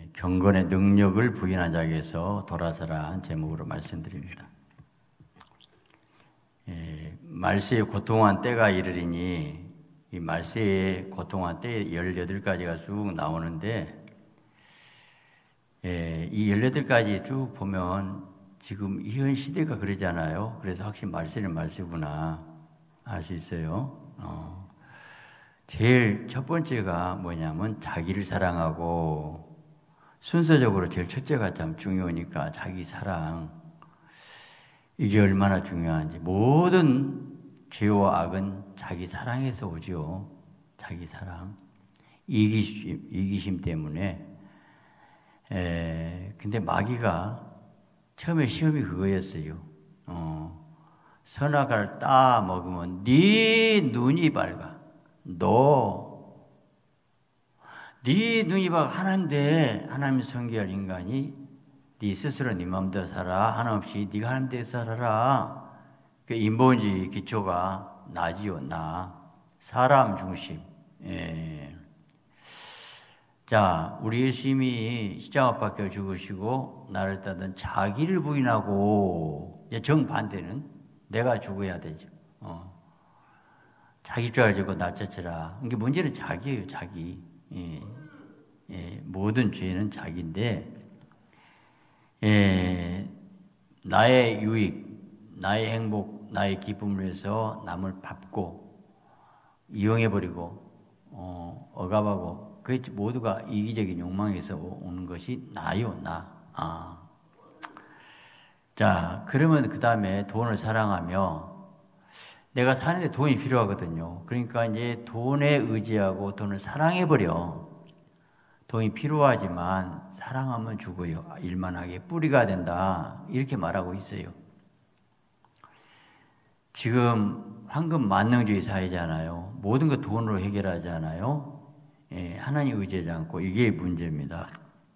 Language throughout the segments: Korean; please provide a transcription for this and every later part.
경건의 능력을 부인한 자에게서 돌아서라 한 제목으로 말씀드립니다. 말세의 고통한 때가 이르리니 이 말세의 고통한 때 18가지가 쭉 나오는데 이 18가지 쭉 보면 지금 현 시대가 그러잖아요. 그래서 확실히 말세는 말세구나 알 수 있어요. 제일 첫 번째가 뭐냐면 자기를 사랑하고 순서적으로 제일 첫째가 참 중요하니까 자기 사랑. 이게 얼마나 중요한지. 모든 죄와 악은 자기 사랑에서 오죠. 자기 사랑. 이기심 때문에. 근데 마귀가 처음에 시험이 그거였어요. 선악과를 따 먹으면 네 눈이 밝아. 네 눈이 밝아. 하나님대 하나님 성결 인간이 네 스스로 네 마음대로 살아. 하나 없이 네가 하나님대로 살아라. 그 인본주의 기초가 나지요. 나. 사람 중심. 자, 우리 예수님이 십자가밖에 죽으시고 나를 따든 자기를 부인하고 정반대는 내가 죽어야 되죠. 자기 죄를 지고 날 쫓으라. 이게 문제는 자기예요. 자기. 모든 죄는 자기인데 나의 유익, 나의 행복, 나의 기쁨을 위해서 남을 밟고 이용해버리고 억압하고 그게 모두가 이기적인 욕망에서 오는 것이 나요. 나. 자, 그러면 그 다음에 돈을 사랑하며 내가 사는데 돈이 필요하거든요. 그러니까 이제 돈에 의지하고 돈을 사랑해버려. 돈이 필요하지만 사랑하면 죽어요. 일만하게 뿌리가 된다. 이렇게 말하고 있어요. 지금 황금 만능주의 사회잖아요. 모든 거 돈으로 해결하잖아요. 하나님 의지하지 않고 이게 문제입니다.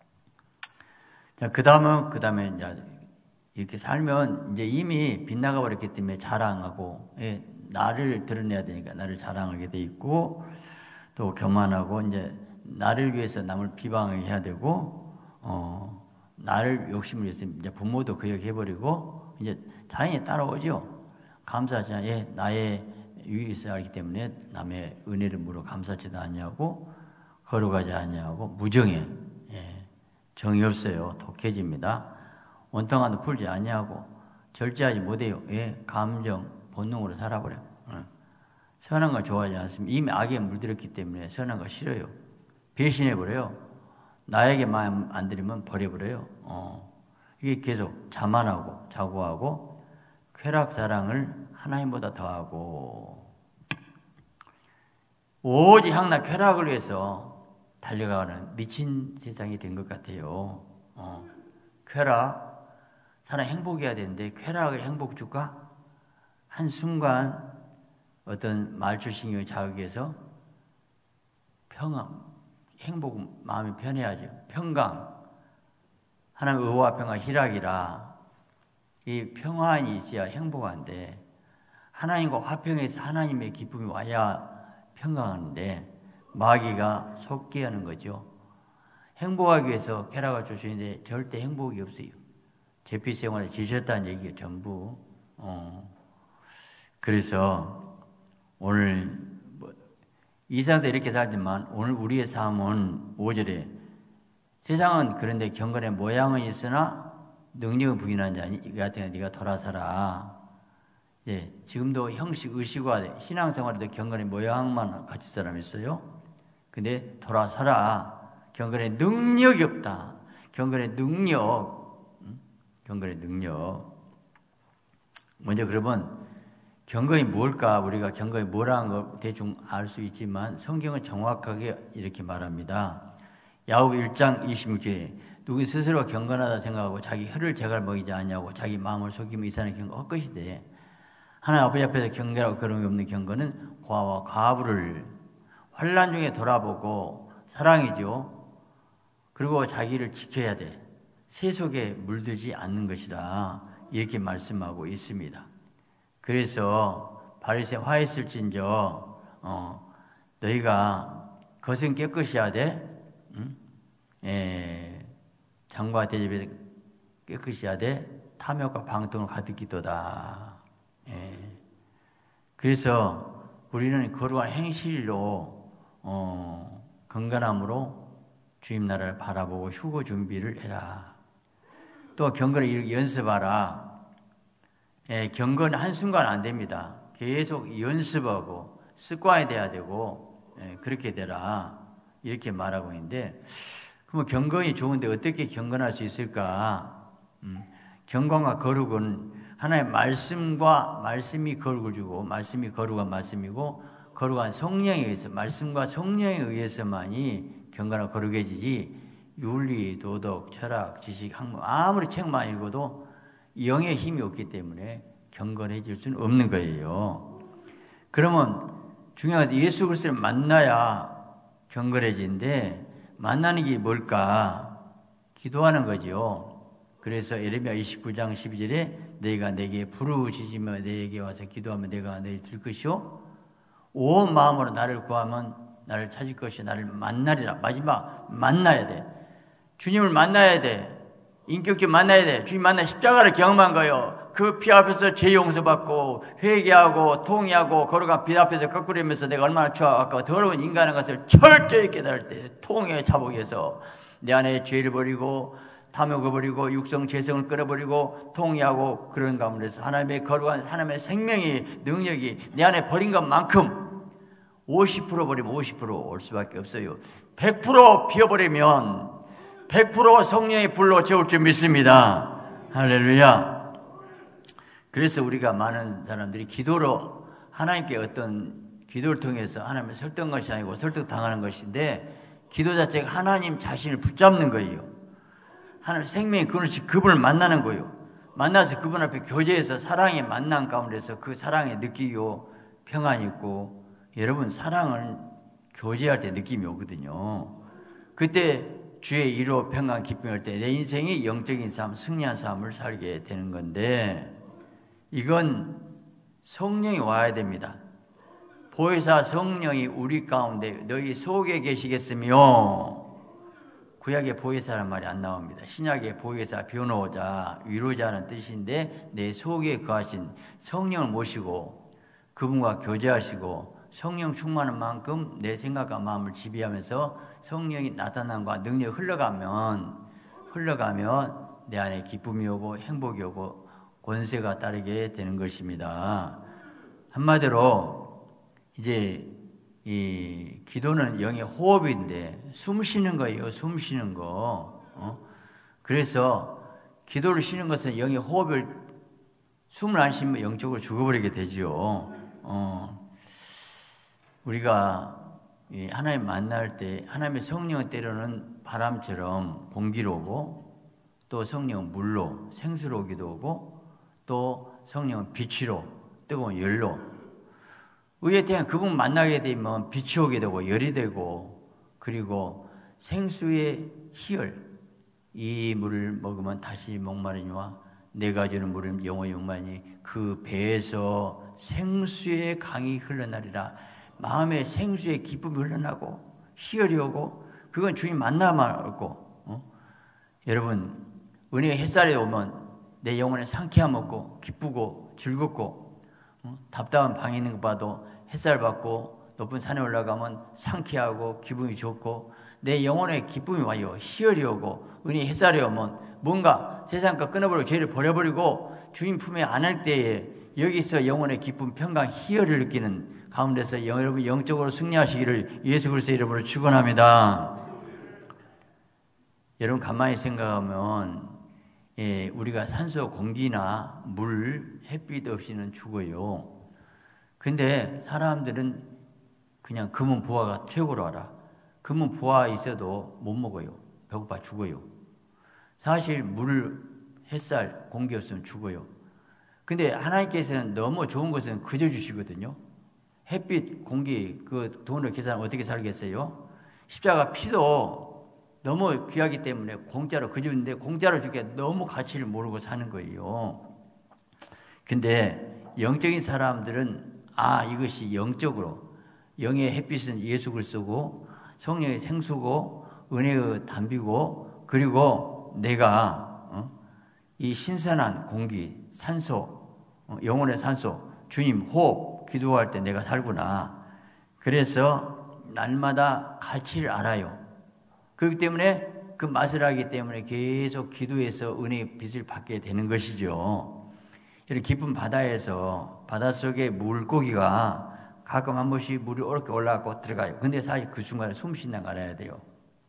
자, 그 다음에 이제 이렇게 살면 이제 이미 빗나가 버렸기 때문에 자랑하고, 나를 드러내야 되니까 나를 자랑하게 돼 있고, 또 교만하고, 이제 나를 위해서 남을 비방해야 되고, 나를 욕심을 위해서 이제 부모도 그 얘기 해버리고, 이제 자연히 따라오죠. 감사하지 않냐, 나의 유익을 알기 때문에 남의 은혜를 물어 감사치도 않냐고, 걸어가지 않냐고, 무정해. 정이 없어요. 독해집니다. 원통한도 풀지 않냐고 절제하지 못해요. 감정, 본능으로 살아버려. 선한 걸 좋아하지 않습니다. 이미 악에 물들었기 때문에 선한 걸 싫어요. 배신해버려요. 나에게 마음 안 들이면 버려버려요. 이게 계속 자만하고 자고하고 쾌락사랑을 하나님보다 더하고 오직 향락 쾌락을 위해서 달려가는 미친 세상이 된 것 같아요. 쾌락 사람 행복해야 되는데 쾌락을 행복 줄까? 한순간 어떤 말초신경을 자극해서 행복 마음이 편해야죠. 평강. 하나님 의와 평화 희락이라 이 평안이 있어야 행복한데 하나님과 화평해서 하나님의 기쁨이 와야 평강한데 마귀가 속게 하는 거죠. 행복하기 위해서 쾌락을 주시는데 절대 행복이 없어요. 제피생활에 지쳤다는 얘기가 전부. 그래서 오늘 이 세상에서 이렇게 살지만 오늘 우리의 삶은 5절에 세상은 그런데 경건의 모양은 있으나 능력은 부인한 자니 같은 네가 돌아서라. 지금도 형식 의식화 신앙생활에도 경건의 모양만 가질 사람이 있어요. 근데 돌아서라. 경건의 능력이 없다. 경건의 능력. 먼저 그러면 경건이 뭘까? 우리가 경건이 뭐라는 걸 대충 알 수 있지만 성경은 정확하게 이렇게 말합니다. 야고보 1장 26절에 누구 스스로 경건하다 생각하고 자기 혀를 제갈먹이지 않냐고 자기 마음을 속이면 이 사람의 경건 헛것이되 하나님 아버지 앞에서 경계하고 그런 게 없는 경건은 고아와 과부를 환난 중에 돌아보고 사랑이죠. 그리고 자기를 지켜야 돼. 세속에 물들지 않는 것이다. 이렇게 말씀하고 있습니다. 그래서 바리새 화했을진저 너희가 겉은 깨끗이야 돼. 응? 장과 대접에 깨끗이 하되 탐욕과 방통을 가득히도다. 예. 그래서 우리는 거룩한 행실로 건강함으로 주님 나라를 바라보고 휴거 준비를 해라. 또 경건을 이렇게 연습하라. 예, 경건 한순간 안 됩니다. 계속 연습하고 습관이 돼야 되고 그렇게 되라. 이렇게 말하고 있는데 그럼 경건이 좋은데 어떻게 경건할 수 있을까? 경건과 거룩은 하나님의 말씀이 거룩을 주고 말씀이 거룩한 말씀이고 거룩한 성령에 의해서 말씀과 성령에 의해서만이 경건하고 거룩해지지 윤리, 도덕, 철학, 지식, 학문 아무리 책만 읽어도 영의 힘이 없기 때문에 경건해질 수는 없는 거예요. 그러면 중요한 것은 예수 그리스도를 만나야 경건해지는데 만나는 게 뭘까? 기도하는 거죠. 그래서 예레미야 29장 12절에 너희가 내게 부르짖으며 내게 와서 기도하면 내가 너희를 들을 것이요 온 마음으로 나를 구하면 나를 찾을 것이 나를 만나리라. 마지막 만나야 돼. 주님을 만나야 돼. 인격적으로 만나야 돼. 주님 만나 십자가를 경험한 거예요. 그 피 앞에서 죄 용서받고 회개하고 통회하고 거룩한 빛 앞에서 거꾸리면서 내가 얼마나 추악하고 더러운 인간인 것을 철저히 깨달을 때 통회 자복해서 내 안에 죄를 버리고 탐욕을 버리고 육성 죄성을 끊어버리고 통회하고 그런 가운데서 하나님의 거룩한 하나님의 생명이 능력이 내 안에 버린 것만큼 50% 버리면 50% 올 수밖에 없어요. 100% 비워버리면 100% 성령의 불로 채울 줄 믿습니다. 할렐루야. 그래서 우리가 많은 사람들이 기도로 하나님께 어떤 기도를 통해서 하나님을 설득한 것이 아니고 설득당하는 것인데 기도 자체가 하나님 자신을 붙잡는 거예요. 하나님 생명의 그분을 만나는 거예요. 만나서 그분 앞에 교제해서 사랑의 만남 가운데서 그 사랑에 느끼고 평안이 있고 여러분 사랑을 교제할 때 느낌이 오거든요. 그때 주의 위로 평강 기쁨이 올 때 내 인생이 영적인 삶, 승리한 삶을 살게 되는 건데 이건 성령이 와야 됩니다. 보혜사 성령이 우리 가운데 너희 속에 계시겠으며 구약의 보혜사란 말이 안 나옵니다. 신약의 보혜사, 변호자, 위로자는 뜻인데 내 속에 거하신 성령을 모시고 그분과 교제하시고 성령 충만한 만큼 내 생각과 마음을 지배하면서 성령이 나타남과 능력이 흘러가면 내 안에 기쁨이 오고 행복이 오고 권세가 따르게 되는 것입니다. 한마디로 이제 이 기도는 영의 호흡인데 숨 쉬는 거예요. 숨 쉬는 거. 그래서 기도를 쉬는 것은 영의 호흡을 숨을 안 쉬면 영적으로 죽어버리게 되죠. 우리가 하나님 만날 때 하나님의 성령은 때로는 바람처럼 공기로 오고 또 성령은 물로 생수로 오기도 오고 또 성령은 빛으로 뜨거운 열로 의에 대한 그분 만나게 되면 빛이 오게 되고 열이 되고 그리고 생수의 희열 이 물을 먹으면 다시 목마르니와 내가 주는 물은 영원히 용만이 그 배에서 생수의 강이 흘러나리라. 마음에 생수의 기쁨이 흘러나고 희열이 오고 그건 주님 만나만 오고 여러분 은혜의 햇살이 오면 내 영혼에 상쾌함 얻고 기쁘고 즐겁고 답답한 방에 있는 것 봐도 햇살 받고 높은 산에 올라가면 상쾌하고 기분이 좋고 내 영혼에 기쁨이 와요. 희열이 오고 은혜의 햇살이 오면 뭔가 세상 것 끊어버리고 죄를 버려버리고 주님 품에 안을 때에 여기서 영혼의 기쁨, 평강, 희열을 느끼는 가운데서 여러분 영적으로 승리하시기를 예수 그리스도의 이름으로 축원합니다. 여러분 가만히 생각하면 우리가 산소, 공기나 물, 햇빛 없이는 죽어요. 근데 사람들은 그냥 금은 보화가 최고로 알아. 금은 보화 있어도 못 먹어요. 배고파 죽어요. 사실 물, 햇살, 공기 없으면 죽어요. 근데 하나님께서는 너무 좋은 것은 그저 주시거든요. 햇빛, 공기, 그 돈을 계산하면 어떻게 살겠어요? 십자가 피도 너무 귀하기 때문에 공짜로 그저 주는데 공짜로 주기에 너무 가치를 모르고 사는 거예요. 근데 영적인 사람들은 이것이 영적으로 영의 햇빛은 예수 그리스도고 성령의 생수고 은혜의 담비고 그리고 내가 이 신선한 공기, 산소, 영혼의 산소, 주님 호흡 기도할 때 내가 살구나. 그래서 날마다 가치를 알아요. 그렇기 때문에 그 맛을 알기 때문에 계속 기도해서 은혜의 빛을 받게 되는 것이죠. 이렇게 깊은 바다에서 바닷속에 물고기가 가끔 한 번씩 물이 이렇게 올라가고 들어가요. 근데 사실 그 중간에 숨 쉬나 알아야 돼요.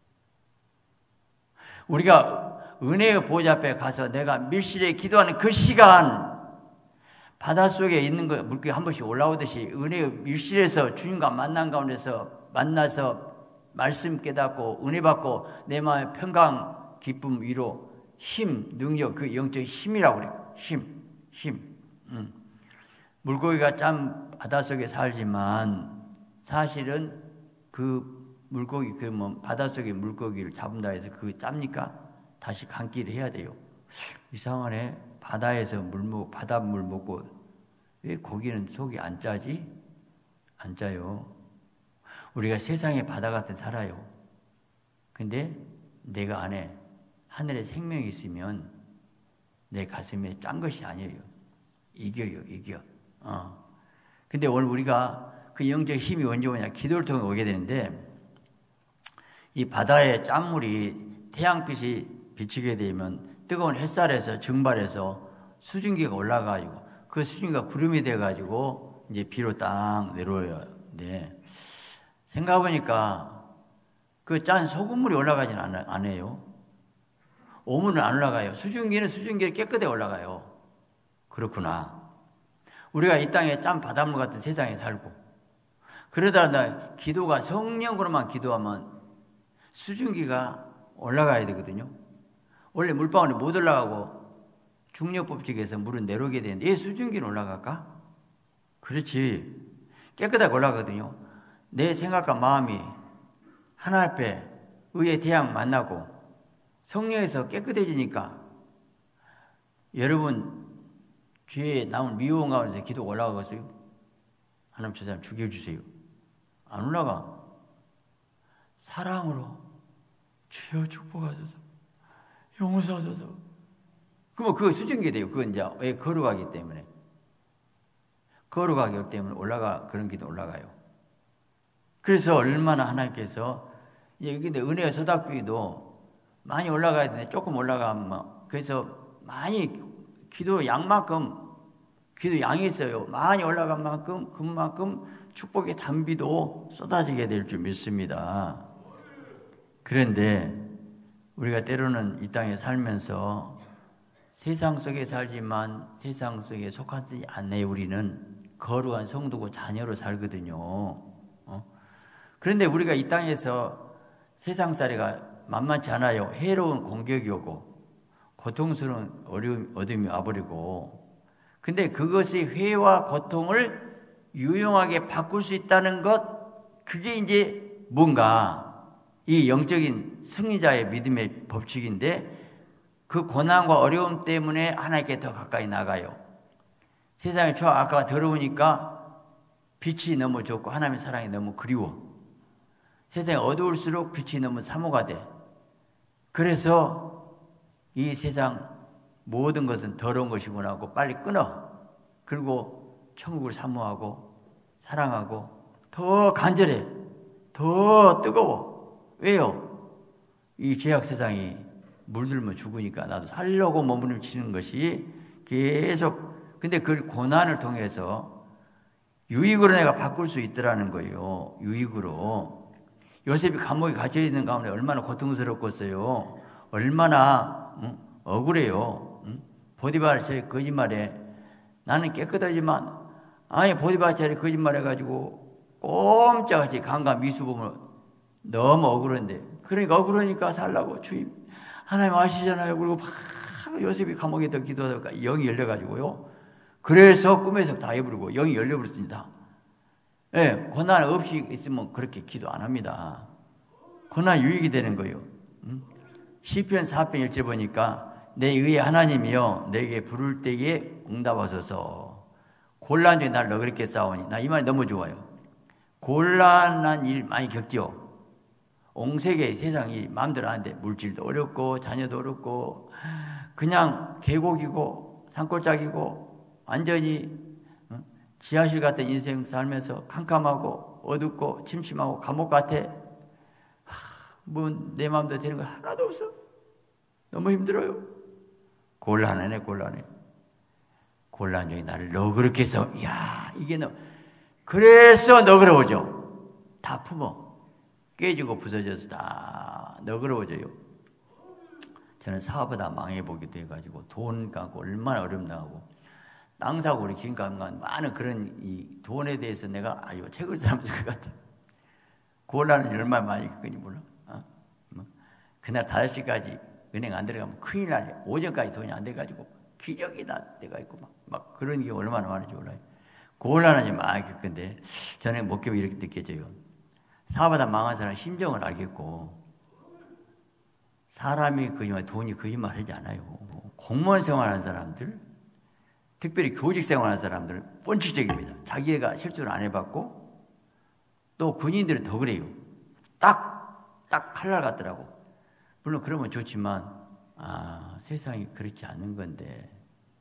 우리가 은혜의 보좌 앞에 가서 내가 밀실에 기도하는 그 시간, 바닷속에 있는 거 물고기 한 번씩 올라오듯이 은혜의 밀실에서 주님과 만난 가운데서 만나서 말씀 깨닫고 은혜 받고 내 마음의 평강, 기쁨, 위로, 힘, 능력, 그 영적 힘이라고 그래요. 힘. 물고기가 참 바닷속에 살지만 사실은 그 물고기 바닷속에 물고기를 잡는다 해서 그 짭니까? 다시 감기를 해야 돼요. 이상하네. 바다에서 바닷물 먹고 왜 고기는 속이 안 짜지? 안 짜요. 우리가 세상의 바다 같은 살아요. 근데 내가 안에 하늘의 생명이 있으면 내 가슴에 짠 것이 아니에요. 이겨. 근데 오늘 우리가 그 영적 힘이 언제 오냐? 기도를 통해 오게 되는데 이 바다의 짠물이 태양빛이 비치게 되면 뜨거운 햇살에서 증발해서 수증기가 올라가지고 그 수증기가 구름이 돼가지고 이제 비로 딱 내려와요. 네. 생각해보니까 그 짠 소금물이 올라가진 않아요. 오물은 안 올라가요. 수증기는 수증기를 깨끗하게 올라가요. 그렇구나. 우리가 이 땅에 짠 바닷물 같은 세상에 살고 그러다 기도가 성령으로만 기도하면 수증기가 올라가야 되거든요. 원래 물방울이 못 올라가고 중력법칙에서 물은 내려오게 되는데 왜 수증기는 올라갈까? 그렇지. 깨끗하게 올라가거든요. 내 생각과 마음이 하나 앞에 의의 태양 만나고 성령에서 깨끗해지니까 여러분 죄에 나온 미워한 가운데서 기도 올라가겠어요? 하나님 저 사람 죽여주세요. 안 올라가. 사랑으로 주여 축복하소서 용서하소서. 그러면 그거 수증기 돼요. 그건 이제 왜 거룩하기 때문에 올라가 그런 기도 올라가요. 그래서 얼마나 하나님께서 근데 은혜의 서답기도 많이 올라가야 되는데 조금 올라가면 그래서 많이 기도 양만큼 기도 양이 있어요. 많이 올라간 만큼 그만큼 축복의 단비도 쏟아지게 될 줄 믿습니다. 그런데 우리가 때로는 이 땅에 살면서 세상 속에 살지만 세상 속에 속하지 않네요. 우리는 거룩한 성도고 자녀로 살거든요. 그런데 우리가 이 땅에서 세상살이가 만만치 않아요. 해로운 공격이 오고 고통스러운 어둠이 와버리고 근데 그것이 회와 고통을 유용하게 바꿀 수 있다는 것 그게 이제 뭔가 이 영적인 승리자의 믿음의 법칙인데 그 고난과 어려움 때문에 하나님께 더 가까이 나가요. 세상의 추억 아까가 더러우니까 빛이 너무 좋고 하나님의 사랑이 너무 그리워. 세상이 어두울수록 빛이 너무 사모가 돼. 그래서 이 세상 모든 것은 더러운 것이구나 하고 빨리 끊어. 그리고 천국을 사모하고 사랑하고 더 간절해. 더 뜨거워. 왜요? 이 죄악 세상이 물들면 죽으니까 나도 살려고 몸부림치는 것이 계속 근데 그 고난을 통해서 유익으로 내가 바꿀 수 있더라는 거예요. 유익으로. 요셉이 감옥에 갇혀 있는 가운데 얼마나 고통스럽겠어요. 얼마나 억울해요. 보디발 제 거짓말에 나는 깨끗하지만 아니 보디발 제 거짓말해가지고 꼼짝없이 강과 미수범을 너무 억울한데 그러니까 억울하니까 살라고 주임 하나님 아시잖아요. 그리고 막 요셉이 감옥에 더 기도하다가 영이 열려가지고요. 그래서 꿈에서 다 해부르고 영이 열려버렸습니다. 예, 고난 없이 있으면 그렇게 기도 안 합니다. 고난 유익이 되는 거예요. 시편 4편 1절 보니까 내 의의 하나님이여 내게 부를 때에 응답하소서. 곤란 중에 나를 너그럽게 싸우니 나 이 말이 너무 좋아요. 곤란한 일 많이 겪죠. 온 세계 세상이 마음대로 하는데 물질도 어렵고 자녀도 어렵고 그냥 계곡이고 산골짜기고 완전히 지하실 같은 인생 살면서 캄캄하고 어둡고 침침하고 감옥 같아. 뭐 내 마음대로 되는 거 하나도 없어. 너무 힘들어요. 곤란하네. 곤란 중에 나를 너그럽게 해서 이게 그래서 너그러워져. 다 품어. 깨지고 부서져서 다 너그러워져요. 저는 사업하다 망해보기도 해가지고 돈 갖고 얼마나 어렵나하고 땅 사고 우리 주인과 많은 그런 이 돈에 대해서 내가 아주 책을 쓰면서 것 같아. 곤란은 얼마나 많이 겪은지 몰라. 그날 5시까지 은행 안 들어가면 큰일 날래. 오전까지 돈이 안 돼가지고 기적이 날 때가 있고 막 그런 게 얼마나 많은지 몰라요. 곤란하지 많이 겪은데 저는 못 겪고 이렇게 느껴져요. 사업하다 망한 사람 심정을 알겠고 사람이 거짓말, 돈이 거짓말 하지 않아요. 공무원 생활하는 사람들, 특별히 교직 생활하는 사람들은 본칙적입니다. 자기가 실수를 안 해봤고 또 군인들은 더 그래요. 딱 칼날 같더라고. 물론 그러면 좋지만 세상이 그렇지 않은 건데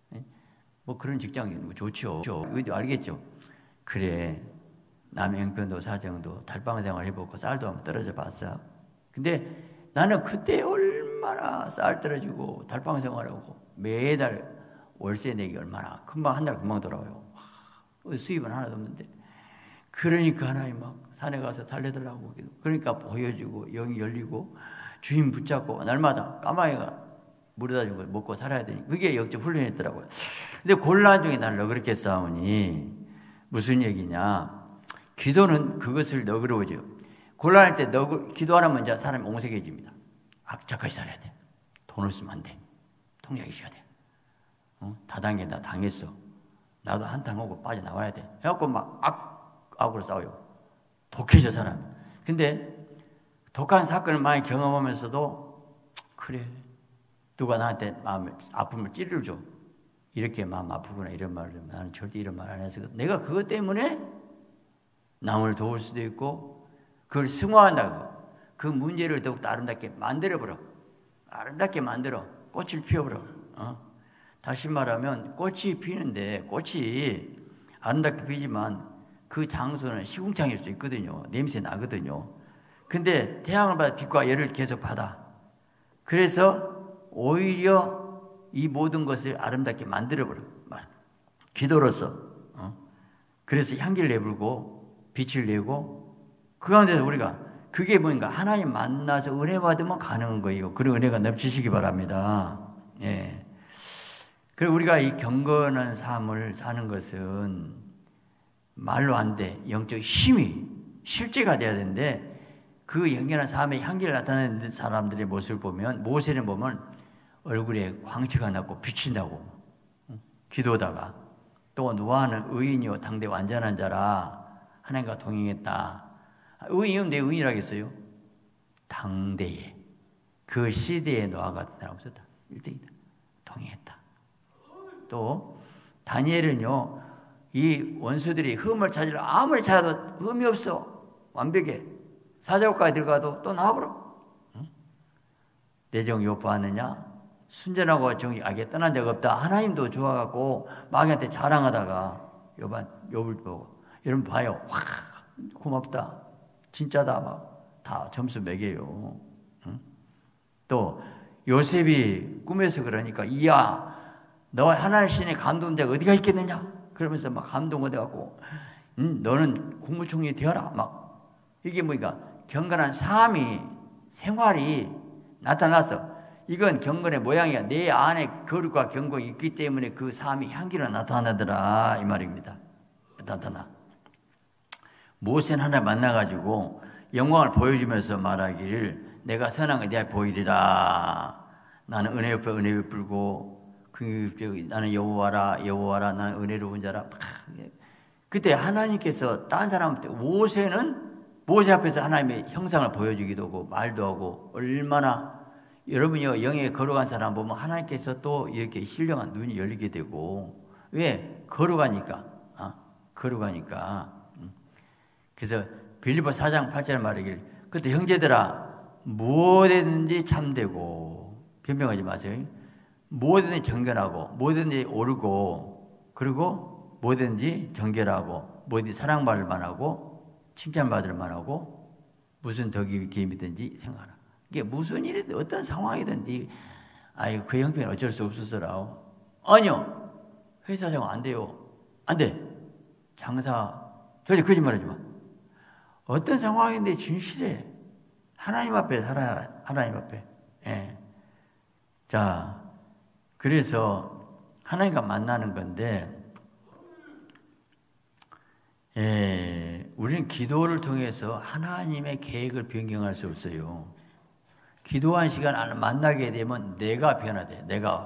뭐 그런 직장이 뭐 좋죠. 의도 알겠죠. 그래 남의 형편도 사정도 달방 생활 해보고 쌀도 한번 떨어져 봤어. 근데 나는 그때 얼마나 쌀 떨어지고 달방 생활하고 매달 월세 내기 얼마나 금방 한 달 금방 돌아와요. 수입은 하나도 없는데 그러니까 하나님 막 산에 가서 달래달라고 그러니까 보여주고 영이 열리고 주인 붙잡고 날마다 까마귀가 물에다 준 걸 먹고 살아야 되니 그게 역적 훈련이었더라고요. 근데 곤란 중에 나를 너그럽게 싸우니 무슨 얘기냐? 기도는 그것을 너그러워져요. 곤란할 때 기도 안 하면 이제 사람이 옹색해집니다. 악착같이 살아야 돼. 돈을 쓰면 안 돼. 통장이 있어야 돼. 다단계 나 당했어. 나도 한탕 오고 빠져나와야 돼. 해갖고 막 악으로 싸워요. 독해져 사람. 근데 독한 사건을 많이 경험하면서도 그래 누가 나한테 아픔을 찌르줘. 이렇게 마음 아프구나 이런 말을 나는 절대 이런 말 안 해서 내가 그것 때문에 남을 도울 수도 있고 그걸 승화한다고 그 문제를 더욱더 아름답게 만들어버려. 아름답게 만들어. 꽃을 피워버려. 다시 말하면 꽃이 피는데 꽃이 아름답게 피지만 그 장소는 시궁창일 수 있거든요. 냄새 나거든요. 근데 태양을 받아 빛과 열을 계속 받아. 그래서 오히려 이 모든 것을 아름답게 만들어버려. 기도로서. 그래서 향기를 내불고 빛을 내고 그 가운데서 우리가 그게 뭔가 하나님 만나서 은혜 받으면 가능한 거예요. 그런 은혜가 넘치시기 바랍니다. 예. 그리고 우리가 이 경건한 삶을 사는 것은 말로 안 돼. 영적 힘이 실제가 돼야 되는데 그 영원한 삶의 향기를 나타내는 사람들의 모습을 보면 모세를 보면 얼굴에 광채가 나고 비친다고 기도하다가 또 노아는 의인이요 당대 완전한 자라 하나님과 동행했다. 의인이면 내 의인이라겠어요? 당대에 그 시대에 노아 같은 사람 없었다. 1등이다. 동행했다. 또 다니엘은요 이 원수들이 흠을 찾으려 아무리 찾아도 흠이 없어. 완벽해. 사자국가에 들어가도 또 나와버려. 내정 요구하느냐? 순전하고 정직하게 떠난 적 없다. 하나님도 좋아갖고 마귀한테 자랑하다가 욥을 보고 여러분 봐요. 와 고맙다. 진짜다. 막 다 점수 매겨요. 또 요셉이 꿈에서 그러니까 이야 너 하나님 신의 감동자가 어디가 있겠느냐? 그러면서 막 감동받아갖고 너는 국무총리 되어라. 막 이게 뭐니까 경건한 삶이 생활이 나타나서 이건 경건의 모양이야. 내 안에 거룩과 경건이 있기 때문에 그 삶이 향기로 나타나더라 이 말입니다. 나타나. 모세는 하나님 만나가지고 영광을 보여주면서 말하기를 내가 선한 거 내가 보이리라. 나는 은혜 옆에 은혜 베풀고 나는 여호와라 여호와라 나는 은혜로운 자라. 그때 하나님께서 다른 사람한테 모세 앞에서 하나님의 형상을 보여주기도 하고 말도 하고 얼마나 여러분이 영에 거룩한 사람 보면 하나님께서 또 이렇게 신령한 눈이 열리게 되고 왜? 거룩하니까. 거룩하니까. 그래서 빌립보 4장 8절 말하길 그때 형제들아 무엇이든지 참되고 변명하지 마세요. 뭐든지 정결하고 뭐든지 옳고 그리고 뭐든지 정결하고 뭐든지 사랑받을 만하고 칭찬받을 만하고 무슨 덕이 기임이든지 생각하라. 이게 무슨 일이든 어떤 상황이든지 아이 그 형편이 어쩔 수 없었어라. 아니요. 회사 생활 안 돼요. 안 돼. 장사 절대 거짓말하지 마. 어떤 상황인데 진실해. 하나님 앞에 살아야 하나님 앞에. 예. 자, 그래서 하나님과 만나는 건데 우리는 기도를 통해서 하나님의 계획을 변경할 수 없어요. 기도한 시간 만나게 되면 내가 변화돼.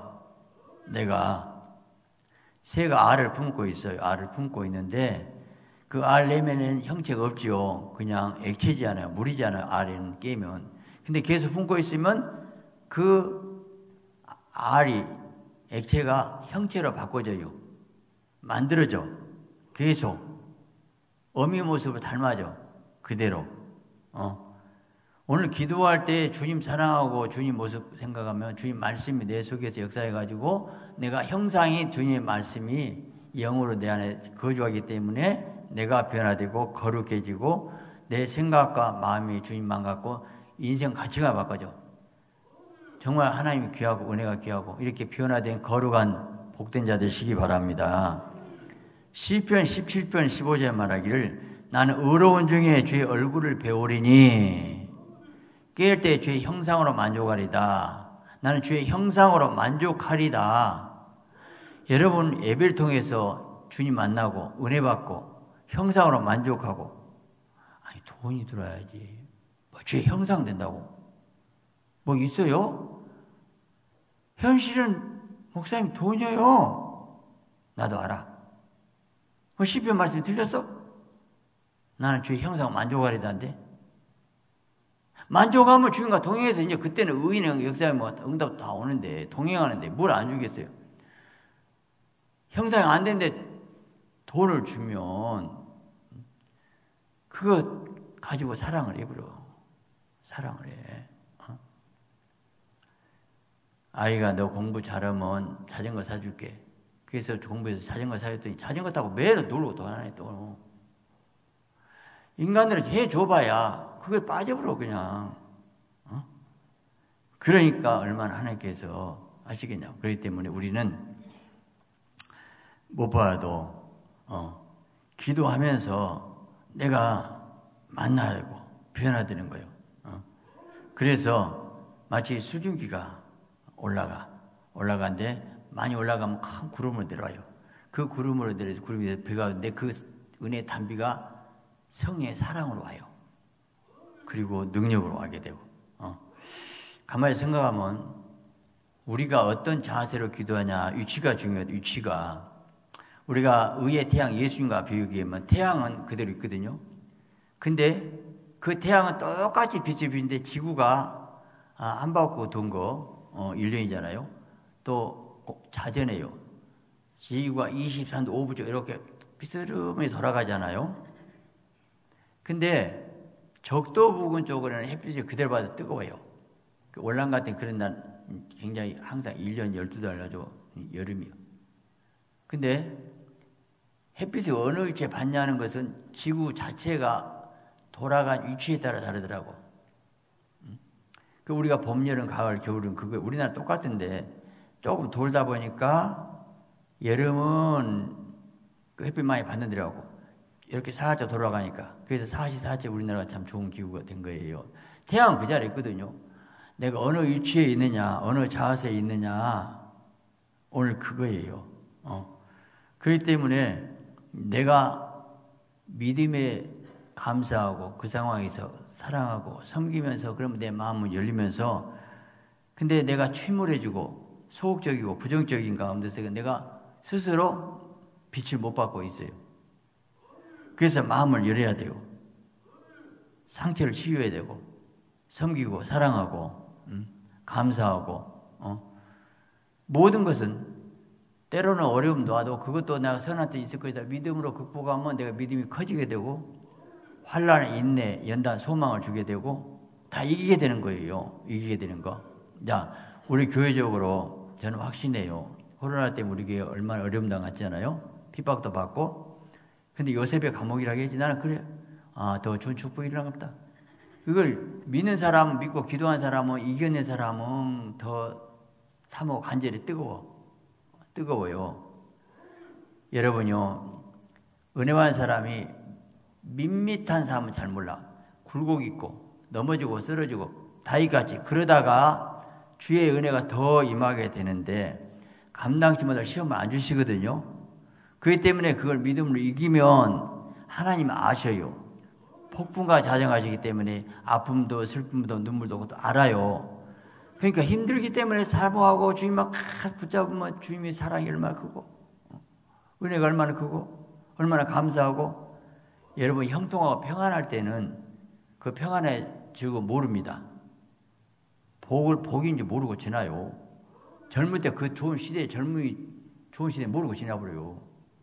내가 새가 알을 품고 있어요. 알을 품고 있는데 그 알 내면에는 형체가 없지요. 그냥 액체잖아요. 물이잖아요. 알에는 깨면. 근데 계속 품고 있으면 그 알이 액체가 형체로 바꿔져요. 만들어져. 계속 어미 모습을 닮아져. 그대로. 오늘 기도할 때 주님 사랑하고 주님 모습 생각하면 주님 말씀이 내 속에서 역사해가지고 내가 형상이 주님의 말씀이 영으로 내 안에 거주하기 때문에 내가 변화되고 거룩해지고 내 생각과 마음이 주님만 갖고 인생 가치가 바꿔져. 정말 하나님이 귀하고 은혜가 귀하고 이렇게 변화된 거룩한 복된 자 되시기 바랍니다. 시편 17편 15절에 말하기를 나는 의로운 중에 주의 얼굴을 배우리니 깨일 때 주의 형상으로 만족하리다. 나는 주의 형상으로 만족하리다. 여러분 예배를 통해서 주님 만나고 은혜 받고 형상으로 만족하고 아니 돈이 들어야지. 뭐 주의 형상 된다고 뭐 있어요? 현실은 목사님 돈이에요. 나도 알아. 그 시편 말씀이 틀렸어? 나는 주의 형상 만족하리다는데 만족하면 주님과 동행해서 이제 그때는 의인의 역사에 뭐 응답 다 오는데 동행하는데 뭘 안 주겠어요? 형상이 안 되는데 돈을 주면 그거 가지고 사랑을 해버려. 사랑을 해. 아이가 너 공부 잘하면 자전거 사줄게. 그래서 공부해서 자전거 사줬더니 자전거 타고 매일 놀고 돌아다니 또. 인간들은 해줘봐야 그게 빠져버려 그냥. 그러니까 얼마나 하나님께서 아시겠냐고. 그렇기 때문에 우리는 못 봐도 기도하면서 내가 만나야 되고 변화되는 거예요. 그래서 마치 수증기가 올라가는데 많이 올라가면 큰 구름으로 내려와요. 그 구름으로 내려서 구름이 비가 오는데 그 은혜의 단비가 성의 사랑으로 와요. 그리고 능력으로 와게 되고. 가만히 생각하면 우리가 어떤 자세로 기도하냐 위치가 중요해요. 위치가 우리가 의의 태양 예수님과 비교하면 태양은 그대로 있거든요. 근데 그 태양은 똑같이 빛을 비추는데 지구가 한 바퀴 돈 거 1년이잖아요. 또 자전해요. 지구가 23도 5분째 이렇게 비스름히 돌아가잖아요. 근데 적도 부근 쪽으로는 햇빛이 그대로 봐도 뜨거워요. 월남 같은 그런 날 굉장히 항상 1년 12달 가지고 여름이요. 근데 햇빛이 어느 위치에 받냐는 것은 지구 자체가 돌아간 위치에 따라 다르더라고. 우리가 봄, 여름, 가을, 겨울은 그거 우리나라 똑같은데 조금 돌다 보니까 여름은 그 햇빛 많이 받는더라고. 이렇게 살짝 돌아가니까. 그래서 사시사철 우리나라가 참 좋은 기후가 된 거예요. 태양은 그 자리에 있거든요. 내가 어느 위치에 있느냐, 어느 자세에 있느냐, 오늘 그거예요. 그렇기 때문에 내가 믿음에 감사하고 그 상황에서 사랑하고 섬기면서 그러면 내 마음은 열리면서 근데 내가 침울해지고 소극적이고 부정적인 가운데서 내가 스스로 빛을 못 받고 있어요. 그래서 마음을 열어야 돼요. 상처를 치유해야 되고 섬기고 사랑하고 감사하고 모든 것은 때로는 어려움도 와도 그것도 내가 선한 뜻이 있을 것이다. 믿음으로 극복하면 내가 믿음이 커지게 되고 환난, 인내, 연단, 소망을 주게 되고 다 이기게 되는 거예요. 이기게 되는 거. 자, 우리 교회적으로 저는 확신해요. 코로나 때문에 우리 교회 얼마나 어려움 당했잖아요. 핍박도 받고. 근데 요셉의 감옥이라고 했지. 나는 그래. 더 좋은 축복이 일어난 겁니다. 그걸 믿는 사람, 믿고 기도한 사람은, 이겨낸 사람은 더 사모 간절히 뜨거워요. 여러분요, 은혜 받은 사람이 밋밋한 사람은 잘 몰라. 굴곡 있고 넘어지고 쓰러지고 다이같이 그러다가 주의 은혜가 더 임하게 되는데 감당치 못할 시험을 안 주시거든요. 그렇기 때문에 그걸 믿음으로 이기면 하나님 아셔요. 폭풍과 자정하시기 때문에 아픔도 슬픔도 눈물도 그것도 알아요. 그러니까 힘들기 때문에 사모하고 주님만 붙잡으면 주님의 사랑이 얼마나 크고 은혜가 얼마나 크고 얼마나 감사하고. 여러분 형통하고 평안할 때는 그 평안의 즐거움 모릅니다. 복인지 모르고 지나요. 젊을 때 그 좋은 시대에 좋은 시대에 모르고 지나버려요.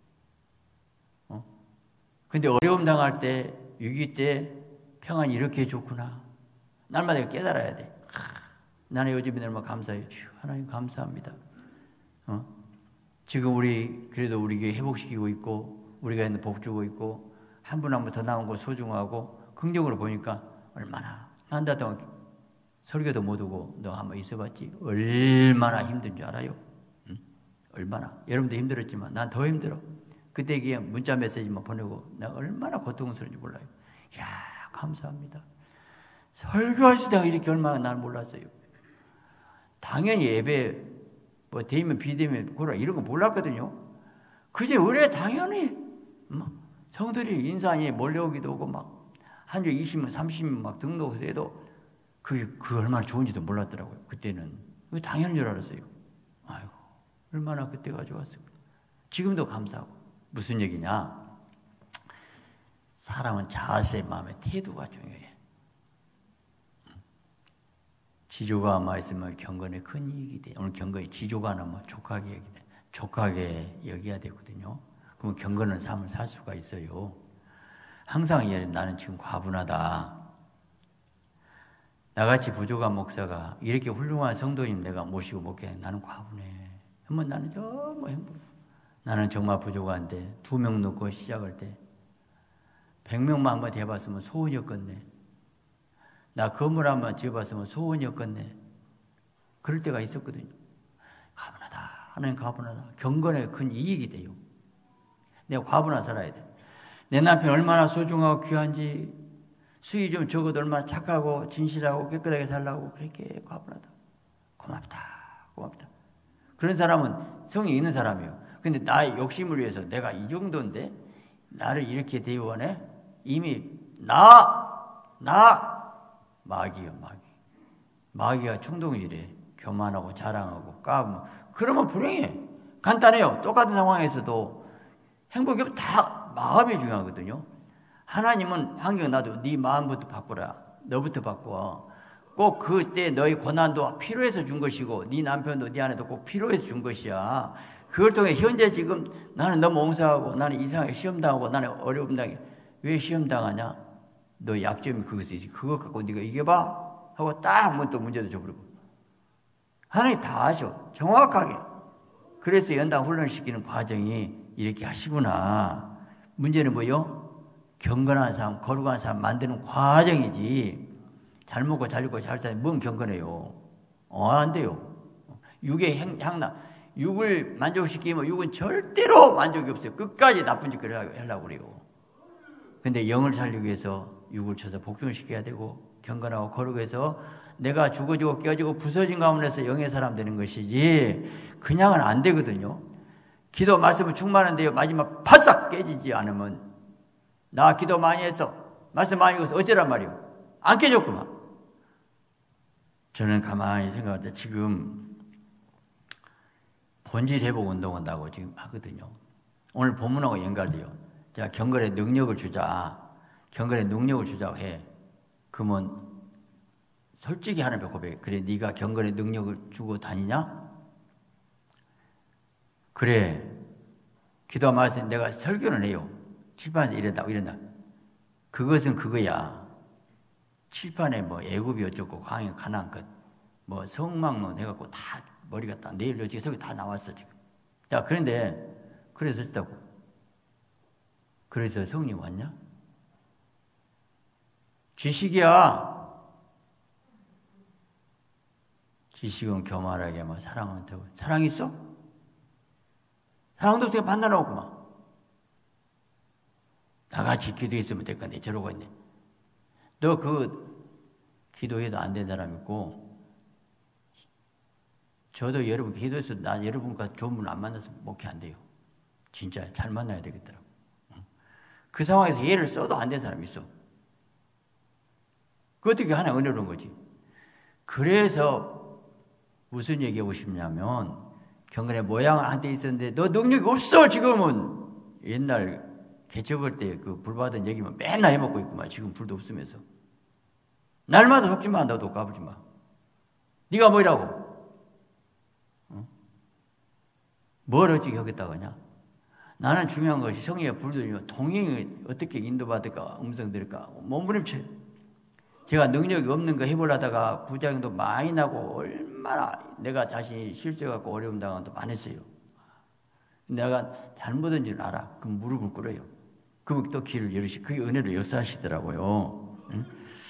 근데 어려움 당할 때, 위기 때 평안이 이렇게 좋구나. 날마다 깨달아야 돼. 나는 요즘에 얼마나 감사해요. 하나님 감사합니다. 지금 그래도 우리 교회 회복시키고 있고, 우리가 있는 복 주고 있고, 한 분 한 분 더 나온 거 소중하고, 긍정으로 보니까 얼마나, 한 달 동안 설교도 못 오고, 너 한번 있어봤지? 얼마나 힘든 줄 알아요? 얼마나. 여러분도 힘들었지만, 난 더 힘들어. 그때 그냥 문자 메시지만 보내고, 내가 얼마나 고통스러운지 몰라요. 이야, 감사합니다. 설교할 수 있다고 이렇게 얼마나 난 몰랐어요. 당연히 예배, 대면, 비대면, 이런 거 몰랐거든요. 그제 의뢰 당연히, 성들이 인산이 몰려오기도 하고, 한 주에 20명, 30명 등록해도 그게 얼마나 좋은지도 몰랐더라고요. 그때는. 그게 당연한 줄 알았어요. 아이고, 얼마나 그때가 좋았을까. 지금도 감사하고. 무슨 얘기냐? 사람은 자세, 마음의 태도가 중요해. 지조가 있으면 경건에 큰 이익이 돼. 오늘 경건이 지조가 나면 족하게 얘기 돼. 족하게 여겨야 되거든요. 그럼 경건한 삶을 살 수가 있어요. 항상 나는 지금 과분하다. 나같이 부족한 목사가 이렇게 훌륭한 성도님 내가 모시고 목회 나는 과분해. 한번 나는 정말 행복해. 나는 정말 부족한데 2명 넣고 시작할 때 100명만 한번 대봤으면 소원이었겠네. 나 건물 한번 지어봤으면 소원이었겠네. 그럴 때가 있었거든요. 과분하다. 하나님 과분하다. 경건에 큰 이익이 돼요. 내가 과분하게 살아야 돼. 내 남편 얼마나 소중하고 귀한지, 수익이 좀 적어도 얼마나 착하고 진실하고 깨끗하게 살라고 그렇게 과분하다. 고맙다. 그런 사람은 성이 있는 사람이에요. 근데 나의 욕심을 위해서 내가 이 정도인데 나를 이렇게 대원해? 이미 마귀야. 마귀가 충동질해. 교만하고 자랑하고 까불고. 그러면 불행해. 간단해요. 똑같은 상황에서도 행복이 다 마음이 중요하거든요. 하나님은 환경 놔도 네 마음부터 바꾸라. 너부터 바꿔. 꼭 그때 너의 고난도 필요해서 준 것이고 네 남편도 네 아내도 꼭 필요해서 준 것이야. 그걸 통해 현재 지금 나는 너무 옹사하고 나는 이상하게 시험당하고 나는 어려움 당해. 왜 시험당하냐? 너 약점이 그것이지. 그거 갖고 네가 이겨봐 하고 딱 한번 또 문제도 줘버리고. 하나님 다 아셔. 정확하게. 그래서 연당 훈련시키는 과정이 이렇게 하시구나. 문제는 뭐요? 경건한 삶, 거룩한 삶 만드는 과정이지. 잘 먹고 잘 입고 잘 사는 뭔 경건해요. 안 돼요. 육의 향락. 육을 만족시키면 육은 절대로 만족이 없어요. 끝까지 나쁜 짓을 하려고 그래요. 근데 영을 살리기 위해서 육을 쳐서 복종시켜야 되고 경건하고 거룩해서 내가 죽어지고 깨어지고 부서진 가운데서 영의 사람 되는 것이지 그냥은 안 되거든요. 기도 말씀은 충만한데요. 마지막 바싹 깨지지 않으면 나 기도 많이 했어. 말씀 많이 읽어서 어쩌란 말이오. 안 깨졌구만. 저는 가만히 생각할 때 지금 본질 회복 운동한다고 지금 하거든요. 오늘 본문하고 연결돼요. 자, 경건의 능력을 주자. 경건의 능력을 주자고 해. 그러면 솔직히 하나님 고백해. 그래, 네가 경건의 능력을 주고 다니냐? 그래. 기도 말씀 내가 설교는 해요. 출판에서 이런다. 그것은 그거야. 칠판에 뭐 애굽이 어쩌고 광야 가나안 것, 뭐 성막론 해갖고 다 머리가 다 내일 어찌 저기 다 나왔어 지금. 자, 그런데 그래서 했다고. 그래서 성령 왔냐? 지식이야. 지식은 교만하게 뭐 사랑은 더. 사랑 있어? 사랑도 없으니까 판단하고만. 나같이 기도했으면 될 건데 저러고 있네. 너 그 기도해도 안 된 사람 있고, 저도 여러분 기도해서 나 여러분과 좋은 분 안 만나서 목회 안 돼요. 진짜 잘 만나야 되겠더라고. 그 상황에서 예를 써도 안 된 사람이 있어. 그 어떻게 하나 은혜로운 거지. 그래서 무슨 얘기하고 싶냐면, 경건의 모양을 한때 있었는데 너 능력이 없어 지금은. 옛날 개척할 때 그 불 받은 얘기만 맨날 해먹고 있구만. 지금 불도 없으면서. 날마다 속지 마. 너도 까불지 마. 네가 뭐라고? 뭘 어찌 하겠다고 하냐? 나는 중요한 것이 성령의 불도 동행을 어떻게 인도받을까, 음성 들을까, 몸부림쳐요. 제가 능력이 없는 거 해보려다가 부작용도 많이 나고 얼마나 내가 자신이 실수해갖고 어려움 당한 것도 많았어요. 내가 잘못한 줄 알아. 그럼 무릎을 꿇어요. 그럼 또 길을 열으시. 그게 은혜로 역사하시더라고요. 응?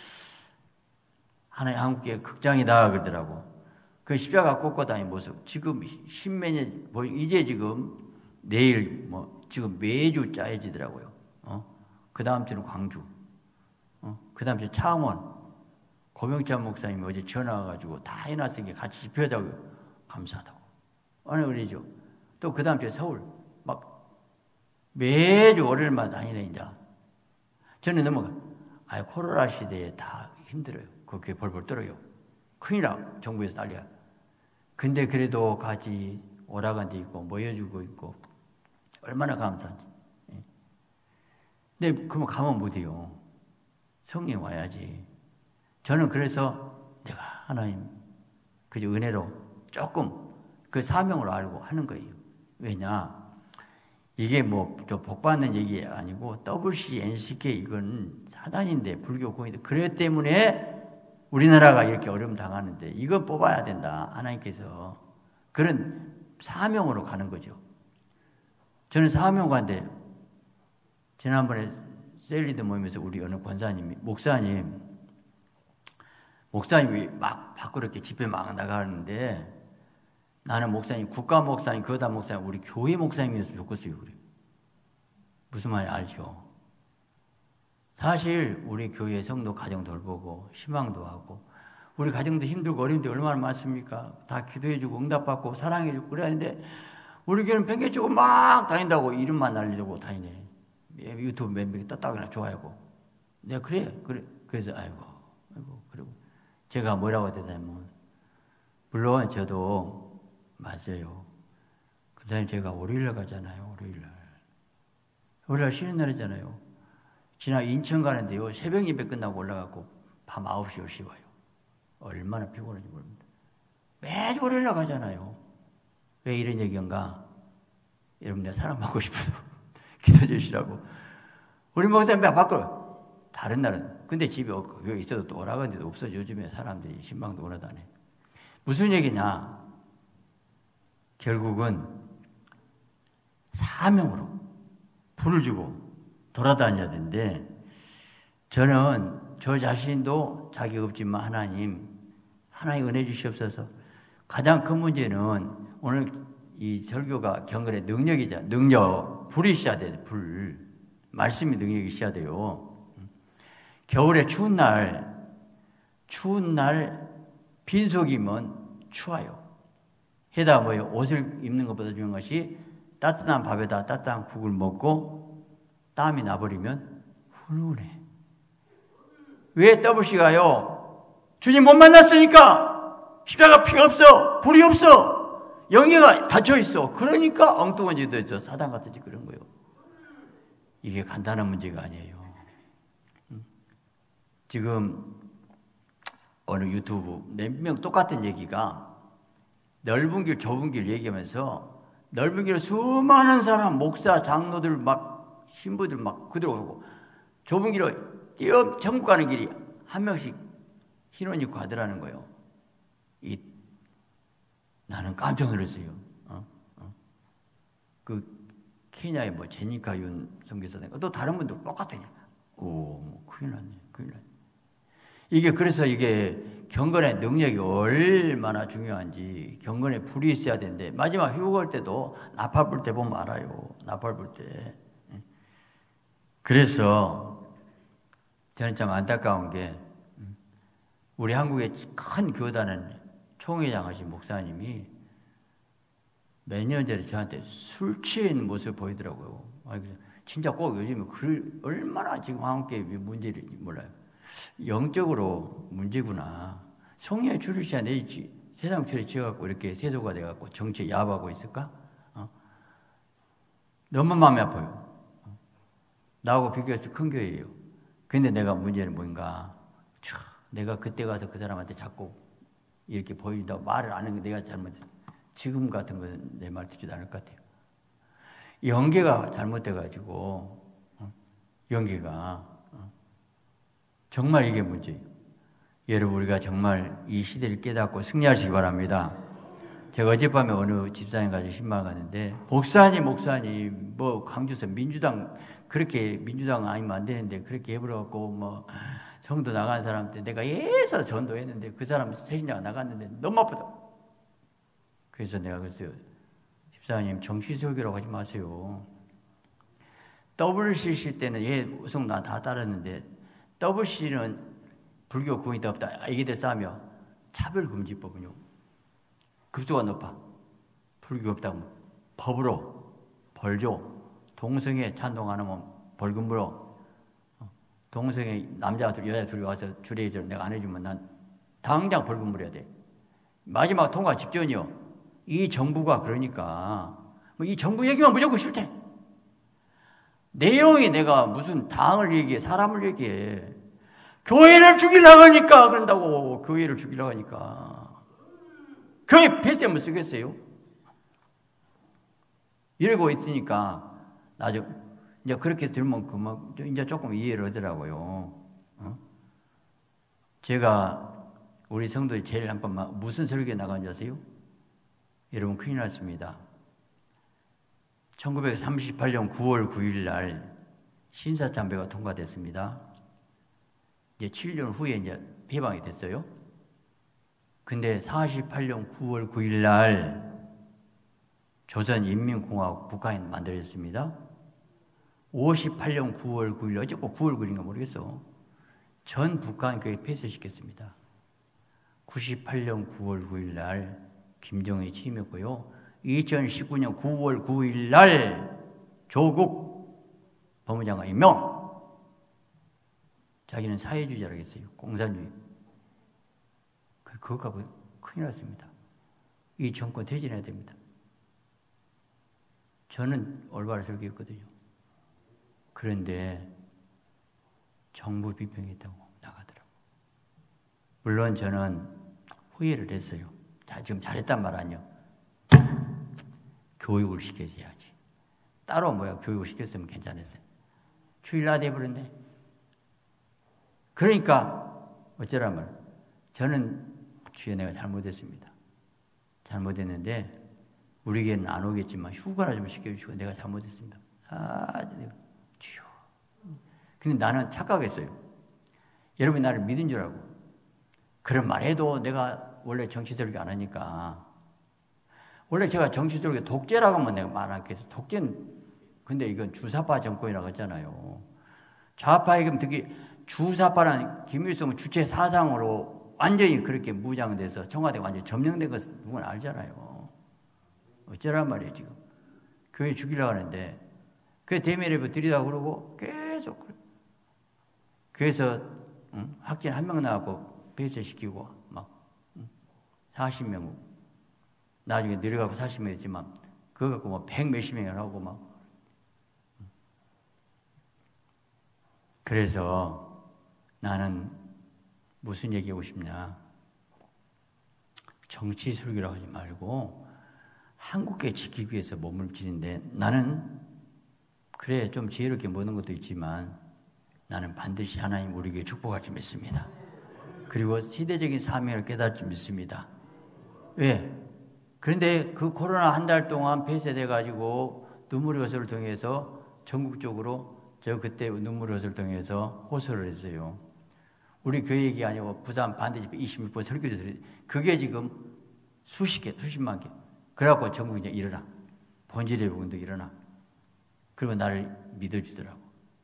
하나님 한국의 극장이다 그러더라고. 그 십자가 꽂고 다니는 모습. 지금 십몇 년, 이제 지금 내일 뭐 지금 매주 짜여지더라고요. 그 다음 주는 광주. 그 다음 주 창원. 고명찬 목사님이 어제 전화 와가지고 다 해놨으니까 같이 집회하자고. 감사하다고. 어느 은혜죠. 또 그 다음 주에 서울. 막 매주 월요일마다 다니네 이제. 저는 넘어가. 코로나 시대에 다 힘들어요. 그렇게 벌벌 떨어요. 큰일 나. 정부에서 난리야. 근데 그래도 같이 오라간 데 있고 모여주고 있고 얼마나 감사한지. 근데 그러면 가면 못해요. 성령 와야지. 저는 그래서 내가 하나님 그저 은혜로 조금 그 사명을 알고 하는 거예요. 왜냐? 이게 뭐 저 복받는 얘기 아니고 WC, NCK 이건 사단인데 불교 공인데 그렇기 때문에 우리나라가 이렇게 어려움 당하는데 이거 뽑아야 된다. 하나님께서 그런 사명으로 가는 거죠. 저는 사명관데 지난번에 셀리드 모임에서 우리 어느 권사님이 목사님이 막 밖으로 이렇게 집회 막 나가는데 나는 목사님, 국가 목사님, 교단 목사님, 우리 교회 목사님이었으면 좋겠어요. 우리. 무슨 말인지 알죠? 사실 우리 교회 성도 가정 돌보고 희망도 하고 우리 가정도 힘들고 어려운데 얼마나 많습니까? 다 기도해주고 응답받고 사랑해주고 그래야 하는데 우리 교회는 팽개치고 막 다닌다고 이름만 날리려고 다니네. 유튜브 몇 명이 떴다거나 좋아하고. 내가 그래서 아이고 그리고 제가 뭐라고 대답하면 물론 저도 맞아요. 그 다음에 제가 월요일날 가잖아요. 월요일날 쉬는 날이잖아요. 지난 인천 가는데요. 새벽 예배 끝나고 올라가고 밤 9시, 10시 와요. 얼마나 피곤한지 모릅니다. 매주 월요일날 가잖아요. 왜 이런 얘기인가? 여러분 내가 사랑받고 싶어서 기도해 주시라고. 우리 목사님 바꿔. 다른 날은. 근데 집에 여기 있어도 또 오라간 데도 없어. 요즘에 사람들이 신방도 오라다네. 무슨 얘기냐? 결국은 사명으로 불을 주고 돌아다녀야 되는데 저는 저 자신도 자격이 없지만 하나님 은혜 주시옵소서. 가장 큰 문제는 오늘 이 설교가 경건의 능력이자 능력, 불이 있어야 돼. 불. 말씀이 능력이 있어야 돼요. 겨울에 추운 날 빈속이면 추워요. 게다가 뭐예요? 옷을 입는 것보다 중요한 것이 따뜻한 밥에다 따뜻한 국을 먹고 땀이 나버리면 훈훈해. 왜 WC가요? 주님 못 만났으니까 십자가 피가 없어. 불이 없어. 영예가 닫혀있어. 그러니까 엉뚱한 짓도 했죠. 사단 같은 짓 그런 거예요. 이게 간단한 문제가 아니에요. 지금 어느 유튜브 몇 명 똑같은 얘기가 넓은 길 좁은 길 얘기하면서 넓은 길에 수많은 사람 목사 장로들 막 신부들 막 그대로 오고 좁은 길에 뛰어 전국 가는 길이 한 명씩 흰 옷 입고 가더라는 거예요. 나는 깜짝 놀랐어요. 그 케냐의 뭐 제니카 윤 선교사인가 또 다른 분도 똑같아요. 큰일 났네. 이게 그래서 이게 경건의 능력이 얼마나 중요한지 경건에 불이 있어야 되는데 마지막 휴가 올 때도 나팔 불 때 보면 알아요. 나팔 불 때. 그래서 저는 참 안타까운 게 우리 한국의 큰 교단은 총회장 하신 목사님이 몇 년 전에 저한테 술 취해 있는 모습을 보이더라고요. 진짜 꼭 요즘에 얼마나 지금 한국교회 문제를 몰라요. 영적으로 문제구나. 성령의 줄을 시야 내 세상 줄에 지어갖고 이렇게 세도가 돼갖고 정치에 야합하고 있을까? 너무 마음이 아파요. 나하고 비교해서 큰 교회예요. 근데 내가 문제는 뭔가, 내가 그때 가서 그 사람한테 자꾸 이렇게 보인다고 말을 안 하는 게 내가 잘못했어. 지금 같은 건 내 말 듣지도 않을 것 같아요. 연계가 잘못돼가지고, 연계가. 정말 이게 문제예요. 여러분, 우리가 정말 이 시대를 깨닫고 승리하시기 바랍니다. 제가 어젯밤에 어느 집사님 가서 신방 갔는데, 목사님, 뭐, 강주서 민주당, 그렇게 민주당 아니면 안 되는데, 그렇게 해버려갖고, 뭐, 성도 나간 사람한테 내가 예서 전도했는데, 그 사람 세신자가 나갔는데, 너무 아프다. 그래서 내가 그랬어요. 집사님, 정치적이라고 하지 마세요. WCC 때는 성도 나 다 따랐는데, WCC는 불교 구원이 더 없다. 이게들 싸며 차별금지법은요. 급수가 높아. 불교 없다고 법으로 벌줘. 동성애 찬동 안 하면 벌금 물어. 동성애 남자 둘 여자 둘이 와서 줄에 해줘. 내가 안 해주면 난 당장 벌금 물어야 돼. 마지막 통과 직전이요. 이 정부가 그러니까 이 정부 얘기만 무조건 싫대. 내용이 내가 무슨 당을 얘기해, 사람을 얘기해. 교회를 죽이려고 하니까 그런다고. 교회를 죽이려고 하니까. 교회 폐쇄 한번 쓰겠어요? 이러고 있으니까 나중 이제 그렇게 들으면 그만 이제 조금 이해를 하더라고요. 제가 우리 성도들 제일 한 번만 무슨 설교에 나간 줄 아세요? 여러분 큰일 났습니다. 1938년 9월 9일 날 신사참배가 통과됐습니다. 이제 7년 후에 이제 해방이 됐어요. 근데 48년 9월 9일 날 조선인민공화국 북한이 만들어졌습니다. 58년 9월 9일, 어째 꼭 9월 9일인가 모르겠어. 전 북한 그게 폐쇄시켰습니다. 98년 9월 9일 날 김정은이 취임했고요. 2019년 9월 9일 날 조국 법무장관 임명. 자기는 사회주의자라고 했어요. 공산주의. 그것 갖고 큰일 났습니다. 이 정권 퇴진해야 됩니다. 저는 올바로 설교했거든요. 그런데 정부 비평했다고 나가더라고요. 물론 저는 후회를 했어요. 지금 잘했단 말 아니요. 교육을 시켜줘야지. 따로 교육을 시켰으면 괜찮았어요. 주일날 돼버렸네. 그러니까 어쩌라면 저는 주여 내가 잘못했습니다. 잘못했는데 우리 교회는 안 오겠지만 휴가나 좀 시켜주시고 내가 잘못했습니다. 주여. 근데 나는 착각했어요. 여러분이 나를 믿은 줄 알고 그런 말 해도 내가 원래 정치 설교 안 하니까 원래 제가 정치 설교 독재라고 하면 내가 말 안 했겠어. 독재는 근데 이건 주사파 정권이라고 했잖아요. 좌파에게 특히 주사파는 김일성 주체 사상으로 완전히 그렇게 무장돼서 청와대가 완전히 점령된 것은 누구나 알잖아요. 어쩌란 말이에요 지금. 교회 죽이려고 하는데 그 대면예배 드리라고 그러고 계속 그래서 학생 한 명 나왔고 폐쇄시키고 막 40명 나중에 내려가고 40명 했지만 그거 갖고 뭐 100 몇십 명을 하고 막 그래서 나는 무슨 얘기하고 싶냐. 정치 설교라고 하지 말고 한국계 지키기 위해서 몸을 지는데 나는 그래 좀 지혜롭게 보는 것도 있지만 나는 반드시 하나님 우리에게 축복할 줄 믿습니다. 그리고 시대적인 사명을 깨달을 줄 믿습니다. 왜? 그런데 그 코로나 한 달 동안 폐쇄돼가지고 눈물의 요소를 통해서 전국적으로 저 그때 눈물의 요소를 통해서 호소를 했어요. 우리 교회 얘기 아니고 부산 반대집 26번 설교자들이 그게 지금 수십 개, 수십만 개. 그래갖고 전국이 이제 일어나. 본질의 부분도 일어나. 그리고 나를 믿어주더라고.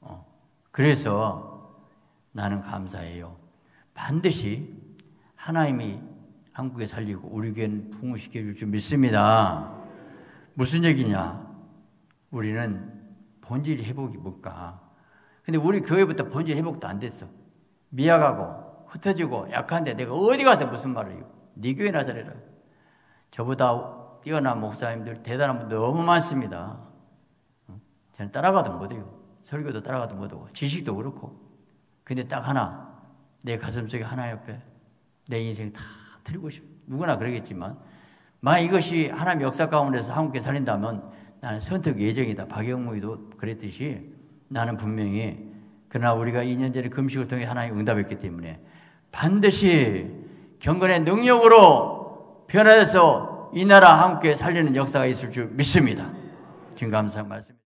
그래서 나는 감사해요. 반드시 하나님이 한국에 살리고 우리 교회는 부흥시켜줄 줄 믿습니다. 무슨 얘기냐? 우리는 본질 회복이 뭘까? 근데 우리 교회부터 본질 회복도 안 됐어. 미약하고 흩어지고 약한데 내가 어디 가서 무슨 말을 해요? 네 교회나 잘해라. 저보다 뛰어난 목사님들 대단한 분들 너무 많습니다. 저는 따라가도 못해요. 설교도 따라가도 못하고 지식도 그렇고. 근데 딱 하나 내 가슴속에 하나 옆에 내 인생 다 드리고 싶어. 누구나 그러겠지만 만약 이것이 하나님의 역사 가운데서 한국에 살린다면 나는 선택 예정이다. 박영무이도 그랬듯이 나는 분명히 그러나 우리가 2년 전에 금식을 통해 하나님 응답했기 때문에 반드시 경건의 능력으로 변화해서 이 나라 한국에 살리는 역사가 있을 줄 믿습니다. 지금 감사한 말씀.